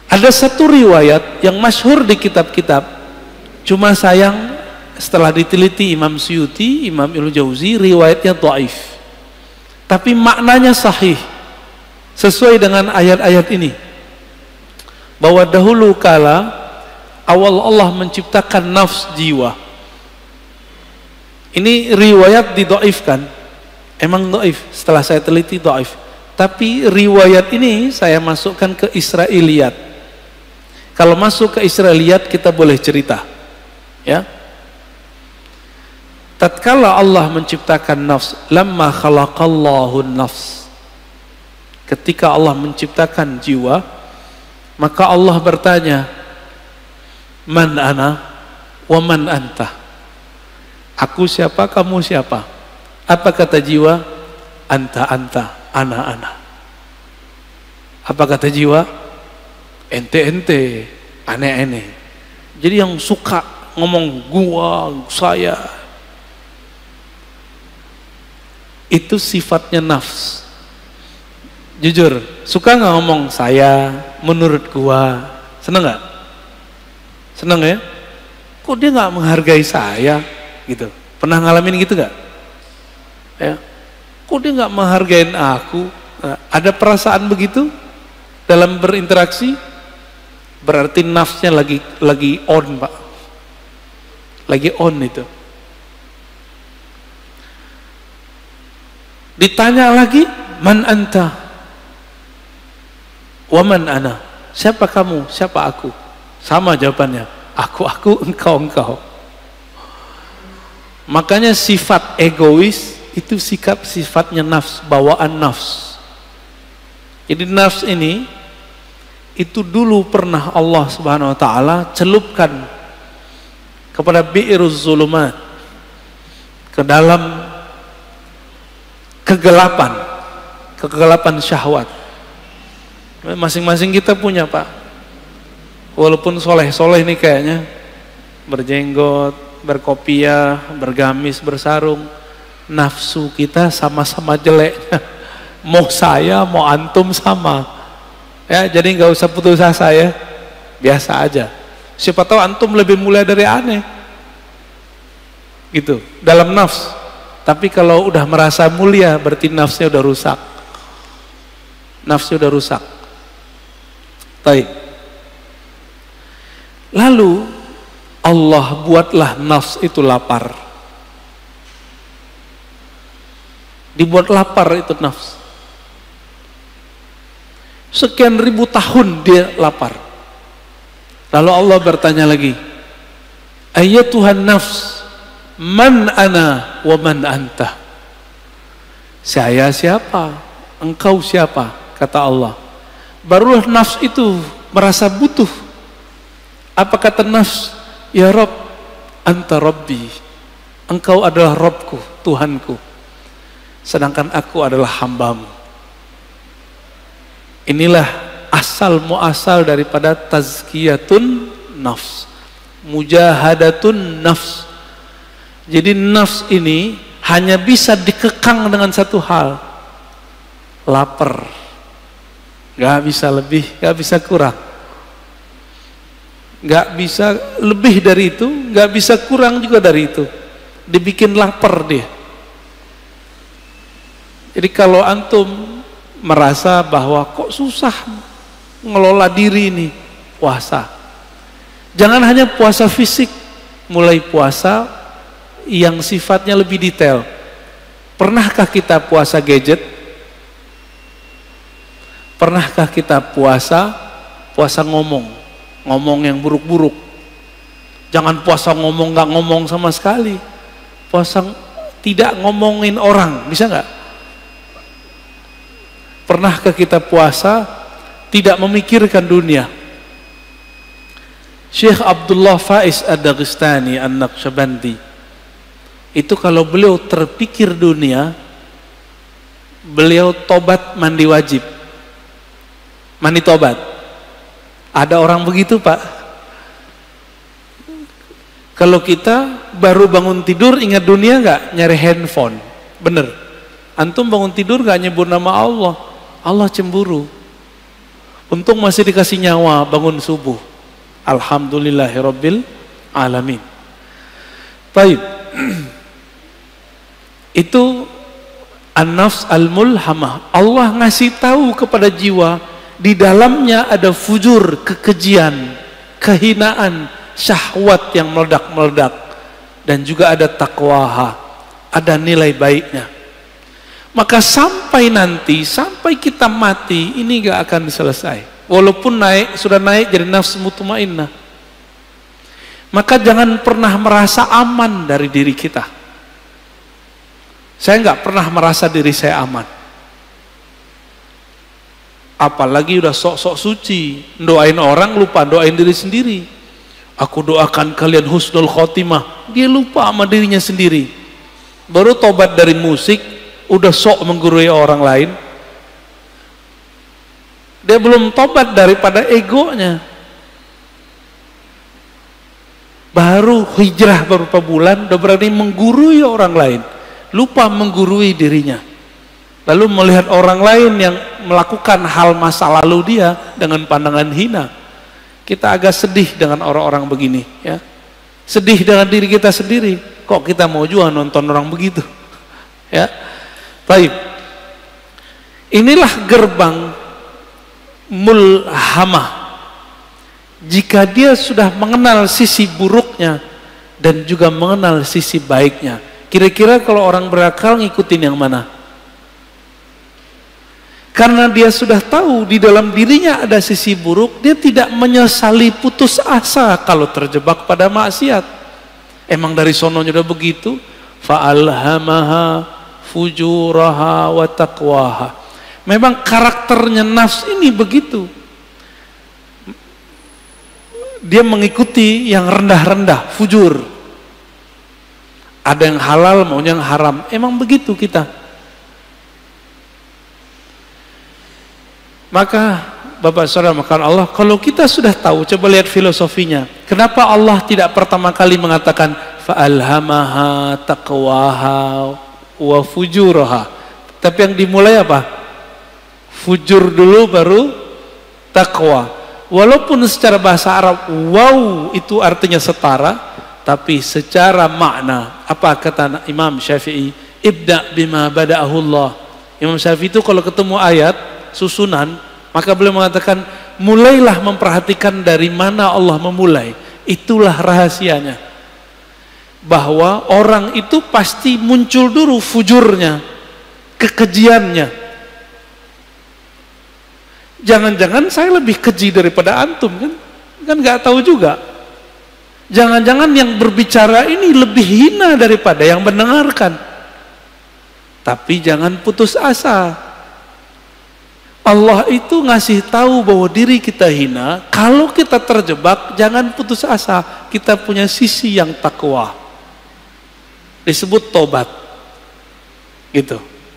Ada satu riwayat yang masyhur di kitab-kitab, cuma sayang setelah diteliti Imam Suyuti, Imam Ibnu Jauzi, riwayatnya dhaif. Tapi maknanya sahih, sesuai dengan ayat-ayat ini. Bahwa dahulu kala awal Allah menciptakan nafs jiwa. Ini riwayat didhaifkan. Emang dhaif, setelah saya teliti dhaif. Tapi riwayat ini saya masukkan ke Israiliyat. Kalau masuk ke Israiliyat kita boleh cerita, ya. Tatkala Allah menciptakan nafs, lamma khalaqallahu nafs. Ketika Allah menciptakan jiwa, maka Allah bertanya, man ana wa man anta. Aku siapa, kamu siapa? Apa kata jiwa? Anta anta, ana ana. Apa kata jiwa? Ente-ente, aneh-aneh. Jadi yang suka ngomong gua, saya, itu sifatnya nafs. Jujur, suka nggak ngomong saya, menurut gua? Seneng nggak? Seneng ya? Kok dia nggak menghargai saya? Gitu. Pernah ngalamin gitu nggak? Ya. Kok dia nggak menghargain aku? Nah, ada perasaan begitu dalam berinteraksi? Berarti nafsnya lagi on, Pak. Lagi on itu. Ditanya lagi, man anta wa man ana. Siapa kamu, siapa aku? Sama jawabannya, aku, engkau. Makanya sifat egois itu sifatnya nafs, bawaan nafs. Jadi nafs ini itu dulu pernah Allah Subhanahu wa taala celupkan kepada bi'iruz zulumat, ke dalam kegelapan syahwat. Masing-masing kita punya, Pak. Walaupun soleh-soleh nih kayaknya, berjenggot, berkopiah, bergamis, bersarung, nafsu kita sama-sama jeleknya. Mau saya, mau antum sama. Ya, jadi nggak usah putus asa ya, biasa aja. Siapa tahu antum lebih mulia dari aneh, gitu. Dalam nafs. Tapi kalau udah merasa mulia, berarti nafsnya udah rusak. Nafsnya udah rusak. Baik. Lalu Allah buatlah nafs itu lapar. Dibuat lapar itu nafs. Sekian ribu tahun dia lapar. Lalu Allah bertanya lagi, ayyatuhan nafs, man ana wa man anta. Saya siapa, engkau siapa, kata Allah. Barulah nafs itu merasa butuh. Apa kata nafs? Ya Rabb, anta Rabbi, engkau adalah Rabbku, Tuhanku, sedangkan aku adalah hambamu. Inilah asal muasal daripada tazkiyatun nafs, mujahadatun nafs. Jadi nafs ini hanya bisa dikekang dengan satu hal, lapar. Gak bisa lebih, gak bisa kurang. Gak bisa lebih dari itu, gak bisa kurang juga dari itu. Dibikin lapar dia. Jadi kalau antum merasa bahwa kok susah ngelola diri ini, puasa. Jangan hanya puasa fisik, mulai puasa yang sifatnya lebih detail. Pernahkah kita puasa gadget? Pernahkah kita puasa ngomong yang buruk-buruk? Jangan puasa ngomong nggak ngomong sama sekali. Puasa tidak ngomongin orang, bisa nggak? Pernahkah kita puasa tidak memikirkan dunia? Syekh Abdullah Faiz Ad-Daghestani An-Naqsyabandi itu kalau beliau terpikir dunia, beliau tobat mandi wajib, mandi tobat. Ada orang begitu, Pak. Kalau kita baru bangun tidur ingat dunia nggak? Nyari handphone, bener. Antum bangun tidur nggak nyebut nama Allah, Allah cemburu. Untung masih dikasih nyawa bangun subuh. Alhamdulillahirabbil alamin. Baik. Itu an-nafs al-mulhamah. Allah ngasih tahu kepada jiwa di dalamnya ada fujur, kekejian, kehinaan, syahwat yang meledak-meledak, dan juga ada taqwaha, ada nilai baiknya. Maka sampai nanti, sampai kita mati, ini gak akan selesai. Walaupun sudah naik jadi nafsu mutmainnah. Maka jangan pernah merasa aman dari diri kita. Saya nggak pernah merasa diri saya aman. Apalagi udah sok-sok suci, doain orang lupa doain diri sendiri. Aku doakan kalian husnul khotimah, dia lupa sama dirinya sendiri. Baru tobat dari musik, udah sok menggurui orang lain. Dia belum tobat daripada egonya. Baru hijrah beberapa bulan, udah berani menggurui orang lain. Lupa menggurui dirinya. Lalu melihat orang lain yang melakukan hal masa lalu dia dengan pandangan hina. Kita agak sedih dengan orang-orang begini, ya. Sedih dengan diri kita sendiri. Kok kita mau juga nonton orang begitu? Ya. Baik. Inilah gerbang mulhamah. Jika dia sudah mengenal sisi buruknya dan juga mengenal sisi baiknya. Kira-kira kalau orang berakal ngikutin yang mana? Karena dia sudah tahu di dalam dirinya ada sisi buruk, dia tidak menyesali putus asa kalau terjebak pada maksiat. Emang dari sononya udah begitu. Fa'alhamaha fujuraha wa taqwaha. Memang karakternya nafs ini begitu. Dia mengikuti yang rendah-rendah, fujur. Ada yang halal, maunya yang haram. Emang begitu kita. Maka Bapak Saudara makan Allah, kalau kita sudah tahu, coba lihat filosofinya. Kenapa Allah tidak pertama kali mengatakan fa'alhamaha taqwaha wa fujuraha? Tapi yang dimulai apa? Fujur dulu baru taqwa. Walaupun secara bahasa Arab wow itu artinya setara, tapi secara makna apa kata Imam Syafi'i? Ibda bima bada'ahu Allah. Imam Syafi'i itu kalau ketemu ayat susunan, maka beliau mengatakan mulailah memperhatikan dari mana Allah memulai. Itulah rahasianya, bahwa orang itu pasti muncul dulu fujurnya, kekejiannya. Jangan-jangan saya lebih keji daripada antum, kan nggak tahu juga. Jangan-jangan yang berbicara ini lebih hina daripada yang mendengarkan. Tapi jangan putus asa. Allah itu ngasih tahu bahwa diri kita hina. Kalau kita terjebak, jangan putus asa. Kita punya sisi yang takwa. Disebut tobat. Gitu.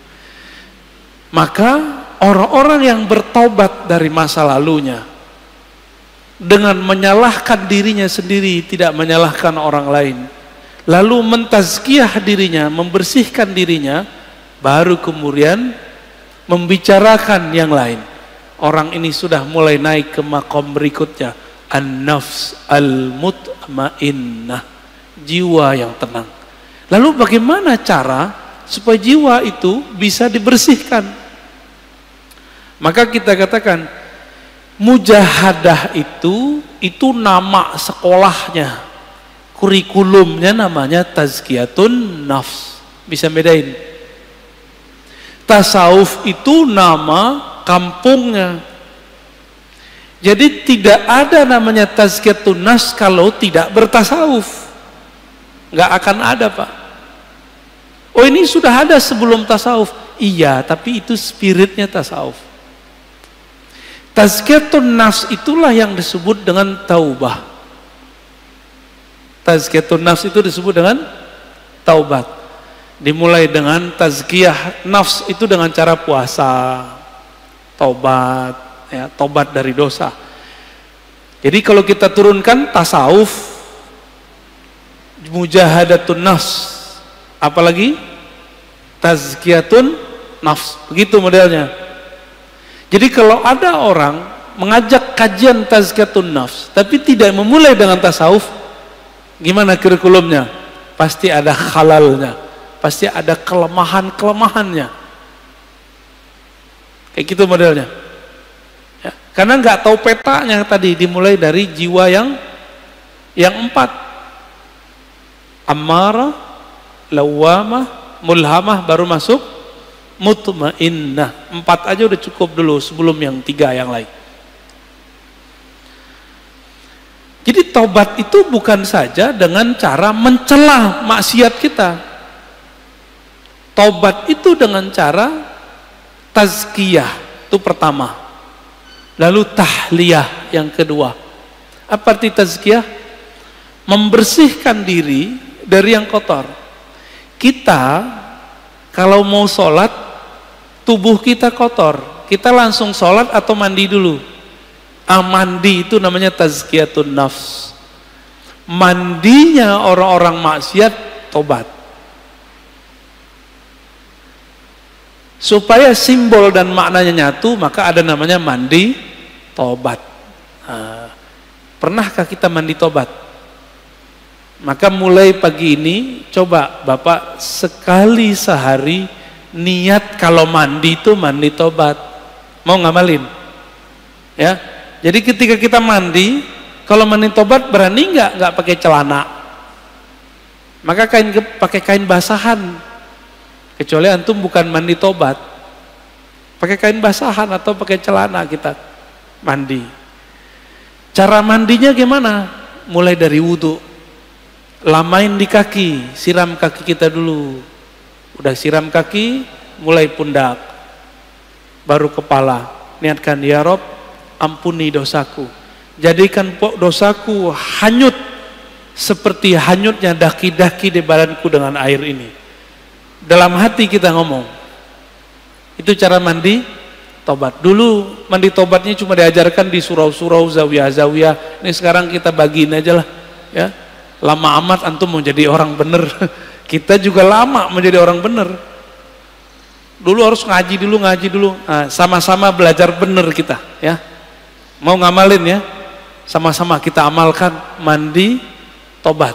Maka orang-orang yang bertobat dari masa lalunya dengan menyalahkan dirinya sendiri, tidak menyalahkan orang lain, lalu mentazkiyah dirinya, membersihkan dirinya, baru kemudian membicarakan yang lain. Orang ini sudah mulai naik ke makom berikutnya, an-nafs al-mutmainnah, jiwa yang tenang. Lalu bagaimana cara supaya jiwa itu bisa dibersihkan? Maka kita katakan mujahadah itu nama sekolahnya, kurikulumnya namanya tazkiyatun nafs. Bisa bedain. Tasawuf itu nama kampungnya. Jadi tidak ada namanya tazkiyatun nafs kalau tidak bertasawuf. Nggak akan ada, Pak. Oh, ini sudah ada sebelum tasawuf. Iya, tapi itu spiritnya tasawuf. Tazkiyatun nafs itulah yang disebut dengan taubah. Tazkiyatun nafs itu disebut dengan taubat. Dimulai dengan tazkiyah nafs itu dengan cara puasa, taubat, ya, taubat dari dosa. Jadi kalau kita turunkan tasawuf, mujahadatun nafs, apalagi tazkiyatun nafs, begitu modelnya. Jadi kalau ada orang mengajak kajian tazkiyatun nafs, tapi tidak memulai dengan tasawuf, gimana kurikulumnya? Pasti ada halalnya, pasti ada kelemahan-kelemahannya. Kayak gitu modelnya. Ya, karena nggak tahu petanya tadi, dimulai dari jiwa yang 4. Ammarah, lawamah, mulhamah, baru masuk mutmainnah. 4 aja udah cukup dulu sebelum yang 3 yang lain. Jadi taubat itu bukan saja dengan cara mencela maksiat kita. Taubat itu dengan cara tazkiyah, itu pertama. Lalu tahliyah yang kedua. Apa arti tazkiyah? Membersihkan diri dari yang kotor. Kita kalau mau sholat, tubuh kita kotor, kita langsung sholat atau mandi dulu? Mandi itu namanya tazkiyatun nafs. Mandinya orang-orang maksiat tobat. Supaya simbol dan maknanya nyatu, maka ada namanya mandi tobat. Pernahkah kita mandi tobat? Maka mulai pagi ini coba Bapak sekali sehari niat kalau mandi itu mandi tobat. Mau ngamalin? Ya. Jadi ketika kita mandi, kalau mandi tobat berani nggak pakai celana? Maka pakai kain basahan. Kecuali antum bukan mandi tobat, pakai kain basahan atau pakai celana kita mandi. Cara mandinya gimana? Mulai dari wudhu, lamain di kaki, siram kaki kita dulu. Udah siram kaki, mulai pundak, baru kepala. Niatkan, ya Rob, ampuni dosaku, jadikan dosaku hanyut seperti hanyutnya daki-daki di badanku dengan air ini. Dalam hati kita ngomong. Itu cara mandi tobat. Dulu mandi tobatnya cuma diajarkan di surau-surau, zawiyah-zawiyah. Ini sekarang kita bagiin aja lah, ya. Lama amat antum mau jadi orang bener. Kita juga lama menjadi orang bener. Dulu harus ngaji dulu. Nah, sama-sama belajar bener kita, ya. Mau ngamalin ya, sama-sama kita amalkan mandi tobat.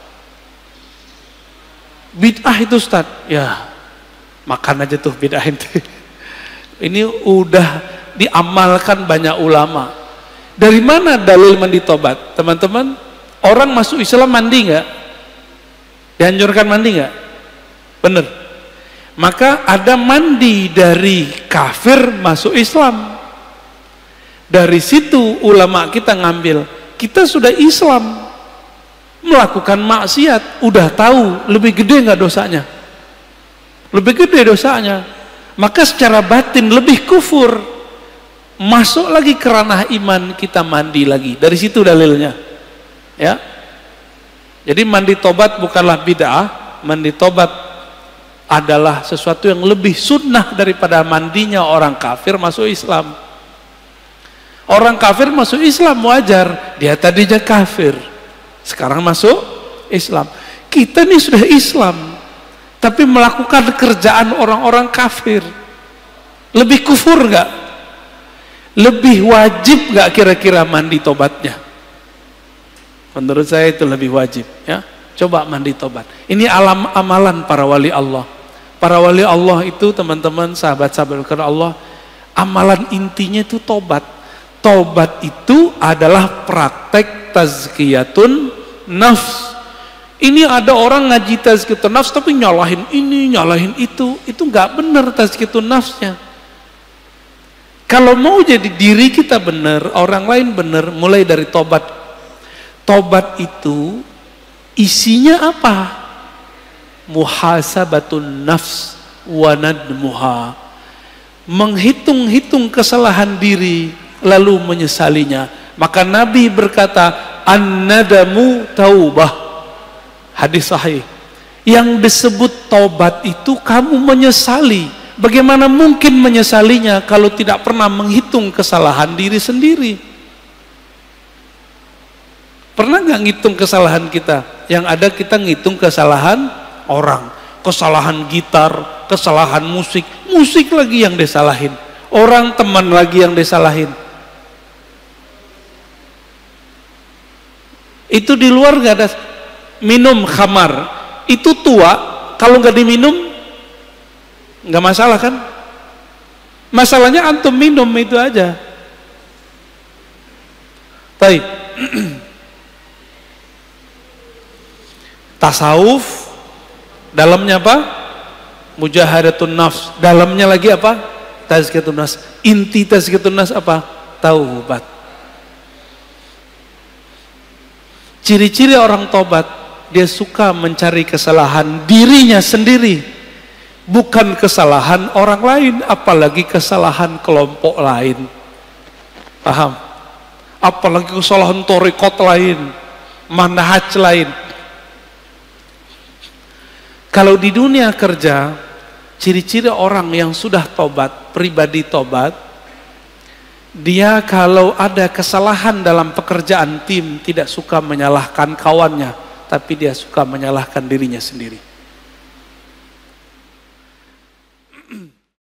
Bid'ah itu Ustaz, ya makan aja tuh bid'ah itu. Ini udah diamalkan banyak ulama. Dari mana dalil mandi tobat? Teman-teman, orang masuk Islam mandi nggak? Dianjurkan mandi nggak? Bener. Maka ada mandi dari kafir masuk Islam. Dari situ ulama kita ngambil, kita sudah Islam, melakukan maksiat, udah tahu lebih gede nggak dosanya? Lebih gede dosanya. Maka secara batin lebih kufur. Masuk lagi ke ranah iman, kita mandi lagi. Dari situ dalilnya. Ya. Jadi mandi tobat bukanlah bid'ah, mandi tobat adalah sesuatu yang lebih sunnah daripada mandinya orang kafir masuk Islam. Orang kafir masuk Islam wajar, dia tadinya kafir, sekarang masuk Islam. Kita nih sudah Islam, tapi melakukan kerjaan orang-orang kafir. Lebih kufur nggak? Lebih wajib nggak kira-kira mandi tobatnya? Menurut saya itu lebih wajib, ya. Coba mandi tobat. Ini amalan para wali Allah. Para wali Allah itu teman-teman, sahabat-sahabat Allah, amalan intinya itu tobat. Tobat itu adalah praktek tazkiyatun nafs. Ini ada orang ngaji tazkiyatun nafs tapi nyalahin ini, nyalahin itu nggak benar tazkiyatun nafsnya. Kalau mau jadi diri kita benar, orang lain benar, mulai dari tobat. Tobat itu isinya apa? Muhasabatun nafs wa nadmuha. Menghitung-hitung kesalahan diri lalu menyesalinya. Maka Nabi berkata, an-nadamu taubah. Hadis sahih. Yang disebut taubat itu kamu menyesali. Bagaimana mungkin menyesalinya kalau tidak pernah menghitung kesalahan diri sendiri? Pernah nggak ngitung kesalahan kita? Yang ada kita ngitung kesalahan orang, kesalahan gitar, kesalahan musik lagi yang disalahin, orang teman lagi yang disalahin. Itu di luar nggak ada minum khamar. Itu tua, kalau nggak diminum nggak masalah kan? Masalahnya antum minum itu aja. Baik. Tasawuf dalamnya apa? Mujahadatun nafs. Dalamnya lagi apa? Tazkiyatun nafs. Inti tazkiyatun nafs apa? Taubat. Ciri-ciri orang tobat, dia suka mencari kesalahan dirinya sendiri, bukan kesalahan orang lain, apalagi kesalahan kelompok lain. Paham? Apalagi kesalahan thariqat lain, manhaj lain. Kalau di dunia kerja, ciri-ciri orang yang sudah tobat, pribadi tobat, dia kalau ada kesalahan dalam pekerjaan tim, tidak suka menyalahkan kawannya, tapi dia suka menyalahkan dirinya sendiri.